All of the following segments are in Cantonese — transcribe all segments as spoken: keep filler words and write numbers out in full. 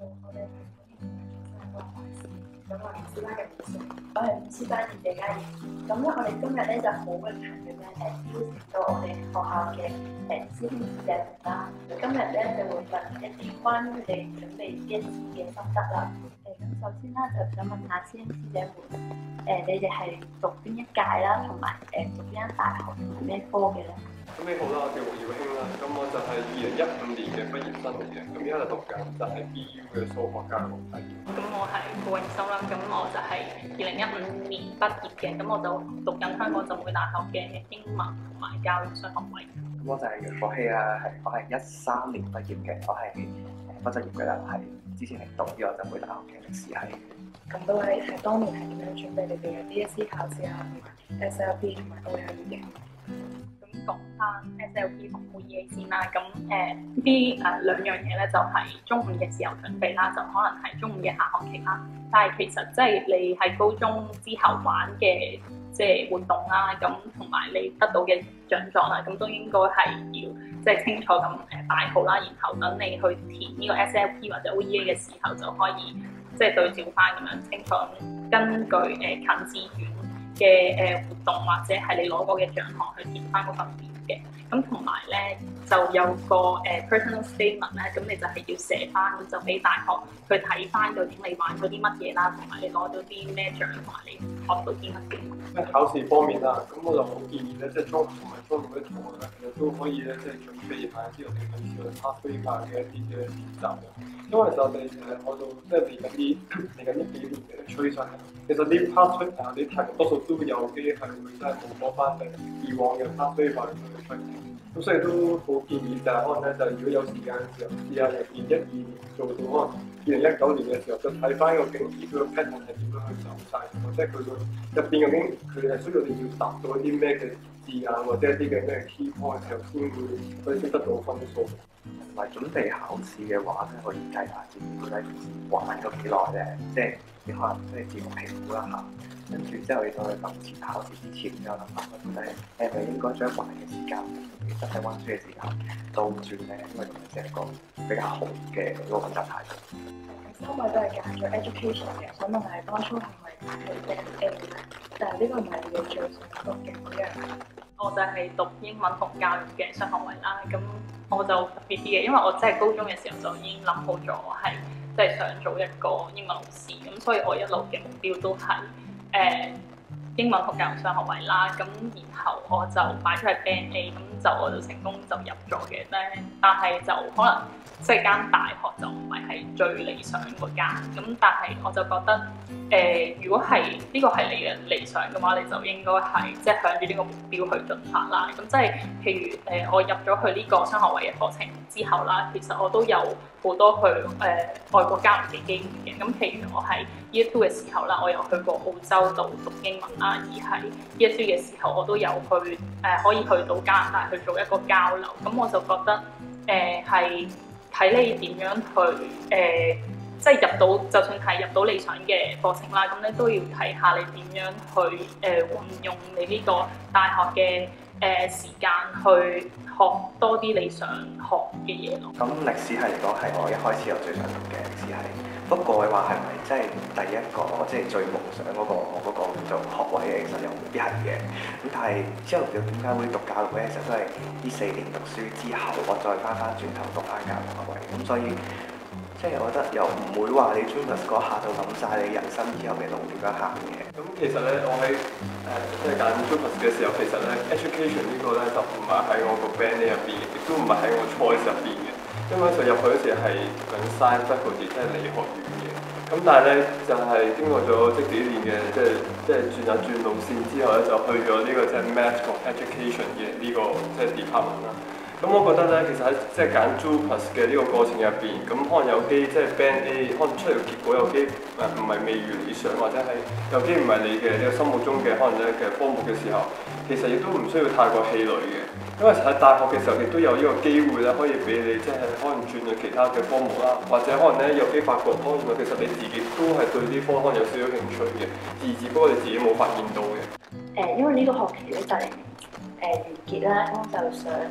我哋係嗰啲咁我係師班嘅護士，我係師班嘅謝嘉怡。咁咧，我哋今日咧就好榮幸咁樣誒邀請到我哋學校嘅誒師兄師姐們啦。今日咧就會問一啲關於佢哋準備 D S E 嘅心得啦。誒咁首先啦，就想問下師兄師姐們，誒你哋係讀邊一屆啦，同埋誒讀邊間大學同埋咩科嘅咧？ 咁你好啦，我叫胡耀興啦，咁我就係二零一五年嘅畢業生嚟嘅，咁而家就讀緊就係 B U 嘅數學教育系。 咁我係顧穎修啦，咁我就係二零一五年畢業嘅，咁我就讀緊香港浸會大學嘅英文同埋教育雙學位。 咁我就係楊國希啦，係我係一三年畢業嘅，我係誒畢咗業嘅啦，係之前係讀呢個浸會大學嘅歷史系。 咁各位係當年係點樣準備你哋嘅 D S E 考試啊，同埋 S L P 同埋 O L E 嘅？ 咁講翻 S L P 同 O E A 先啦，咁誒呢啲誒兩樣嘢咧就係中五嘅時候準備啦，就可能係中五嘅下學期啦。但係其實即係你喺高中之後玩嘅即係活動啦，咁同埋你得到嘅獎狀啦，咁都應該係要即係清楚咁誒擺好啦，然後等你去填呢個 S L P 或者 O E A 嘅時候就可以即係對照翻咁樣清楚咁根據誒、呃、近志願嘅誒活動或者係你攞過嘅獎項去填翻嗰份表嘅，咁同埋咧就有個誒、呃、personal statement 咧，咁你就係要寫翻，咁就俾大學去睇翻究竟你玩咗啲乜嘢啦，同埋你攞咗啲咩獎，同埋你學到啲乜嘢。 喺考試方面啦，咁我就好建議咧，即係中五同埋中六啲同學咧，其實都可以咧，即係準備下啲我哋平時去 pathway 化嘅一啲嘅練習嘅，因為就你誒我做即係嚟緊啲嚟緊呢幾年嘅趨勢。其實啲 pathway 啊，啲題目多數都有機係會真係模仿翻誒以往嘅 pathway 化去出現。咁所以都好建議就係可能咧，就如果有時間嘅時候，試下由二零一二年做到可能二零一九年嘅時候，就睇翻個景點佢個 pattern 係點樣去走晒，或者佢個入邊究竟佢係需要你要答到一啲咩嘅字眼，或者一啲嘅咩 key point 嘅時候，先會可以先得到分數。 同埋準備考試嘅話咧，可以計下自己到底玩咗幾耐咧，即係你可能即係自我評估一下，跟住之後你再去臨前考試之前，有諗法到底係咪應該將玩嘅時間同你真係溫書嘅時間倒轉咧，因為咁樣先係一個比較好嘅嗰個問題態度。 三位都係揀咗 education 嘅，想問係當初係咪揀咗 Band A 咧？但係呢個唔係你哋最想讀嘅嗰樣。 我就係讀英文同教育嘅雙學位啦，咁我就特別啲嘅，因為我真係高中嘅時候就已經諗好咗，我係即係想做一個英文老師，咁所以我一路嘅目標都係誒、呃、英文同教育雙學位啦，咁然後我就擺出係 Band A，咁就我就成功就入咗嘅咧，但係就可能即係間大學就唔係係最理想嗰間，咁但係我就覺得。誒、呃，如果係呢、這個係你嘅理想嘅話，你就應該係即係向住呢個目標去進發啦。咁即係譬如誒、呃，我入咗去呢個雙學位嘅課程之後啦，其實我都有好多去誒、呃、外國交流嘅機會嘅。咁譬如我喺 Year Two 嘅時候啦，我有去過澳洲度讀英文啦，而喺 Year Three 嘅時候，我都有去誒、呃、可以去到加拿大去做一個交流。咁我就覺得誒係睇你點樣去誒。呃即係入到，就算係入到理想嘅課程啦，咁咧都要睇下你點樣去誒、呃、運用你呢個大學嘅誒、呃、時間去學多啲你想學嘅嘢咯。 咁歷史系嚟講係我一開始我最想讀嘅歷史系，不過嘅話係咪即係第一個即係最夢想嗰、那個嗰、那個叫做學位嘅？其實又未必係嘅。咁但係之後又點解會讀教育咧？其實都係呢四年讀書之後，我再翻翻轉頭讀翻教育學位。咁所以。即係我覺得又唔會話你 Jupas 嗰下就諗晒你人生之後嘅路點樣行嘅。 咁其實咧，我喺誒即係揀 Jupas 嘅時候，其實咧 education 呢個咧就唔係喺我個 band 入邊，亦都唔係喺我 choice 入邊嘅。因為嗰時入去嗰時係緊 science faculty，即係理學院嘅。咁但係咧就係、是、經過咗即幾年嘅即係即係轉下轉路線之後咧，就去咗呢、這個即係 math 同 education 嘅呢、這個即係 department 啦。咁我覺得咧，其實喺即係揀 Jupas 嘅呢個過程入邊，咁可能有機即係 Band A，可能出嚟嘅結果有機誒唔係未如理想，或者係有機唔係你嘅呢個心目中嘅可能咧嘅科目嘅時候，其實亦都唔需要太過氣餒嘅，因為喺大學嘅時候亦都有呢個機會咧，可以俾你即係可能轉去其他嘅科目啦，或者可能咧有機發覺，哦原來其實你自己都係對呢科可能有少少興趣嘅，而只不過你自己冇發現到嘅。 誒，因為呢個學期咧就係誒完結啦，咁就想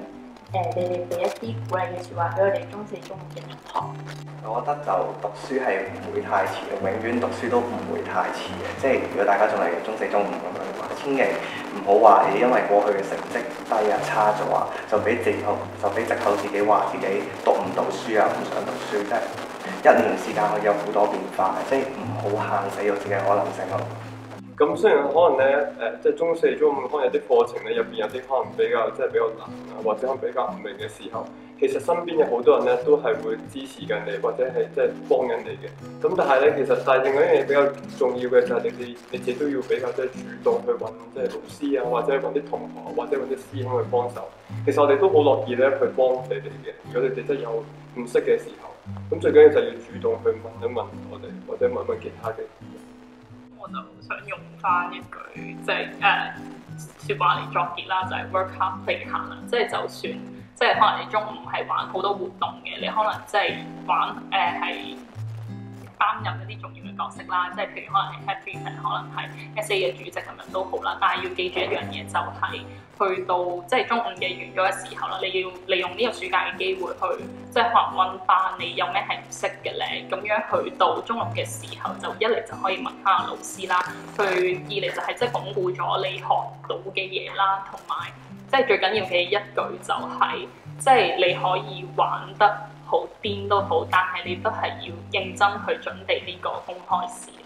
誒，你哋俾一啲鼓勵嘅説話俾我哋中四、中五嘅同學。 我覺得就讀書係唔會太遲嘅，永遠讀書都唔會太遲嘅。即係如果大家仲係中四、中五咁樣嘅話，千祈唔好話誒，因為過去嘅成績低啊、差咗啊，就俾藉口就俾藉口自己話自己讀唔到書啊、唔想讀書。即係一年時間可以有好多變化，即係唔好限死咗自己嘅可能性咯。 咁雖然可能咧誒、呃，即係中四、中五可能有啲課程咧入邊有啲可能比較即係比較難啊，或者可能比較唔明嘅時候，其實身邊有好多人咧都係會支持緊你，或者係即係幫緊你嘅。咁但係咧，其實但係另外一樣嘢比較重要嘅就係你哋你自己都要比較即係主動去揾即係老師啊，或者揾啲同學或者揾啲師兄去幫手。其實我哋都好樂意咧去幫你哋嘅。如果你哋真係有唔識嘅時候，咁最緊要就係要主動去問一問我哋，或者問一問其他嘅。 我就想用翻一句即係誒説話嚟作結啦，就係、是、work hard play hard 啦。即係就算即係可能你中午係玩好多活動嘅，你可能即係玩誒係擔任一啲重要嘅角色啦。即係譬如可能係 happy 可能係 S A 嘅主席咁樣都好啦。但係要記住一樣嘢，就係、是、去到即係中五嘅完咗嘅時候啦，你要利用呢個暑假嘅機會去即係可能問翻你有咩係唔識嘅咧。咁樣去到中六嘅時候，就一嚟就可以問翻老師啦，去二嚟就係即係鞏固咗你學到嘅嘢啦，同埋即係最緊要嘅一句就係、是、即係你可以玩得好癲都好，但係你都係要認真去準備呢個公開試。